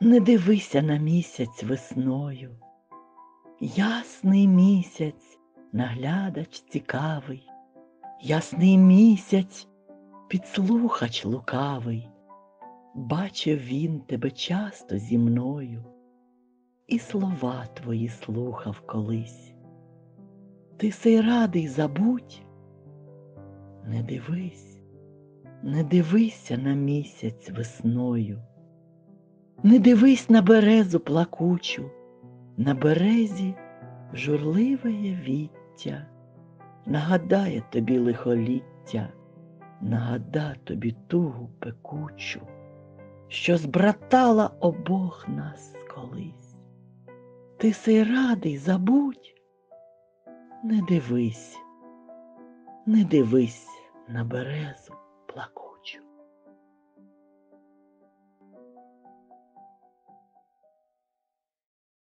Не дивися на місяць весною. Ясний місяць, наглядач цікавий, ясний місяць, підслухач лукавий. Бачив він тебе часто зі мною, і слова твої слухав колись. Ти сей радий забудь? Не дивись, не дивися на місяць весною. Не дивись на березу плакучу, на березі журливеє віття, нагадає тобі лихоліття, нагада тобі тугу пекучу, що збратала обох нас колись. Ти сей радий забудь? Не дивись, не дивись на березу плакучу.